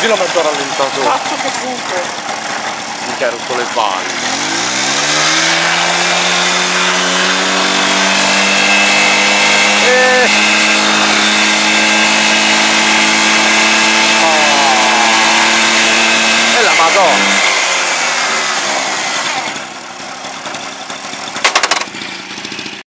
Così lo metto a rallentatore. Cazzo che buco! Mica hai rotto le palle. E la Madonna.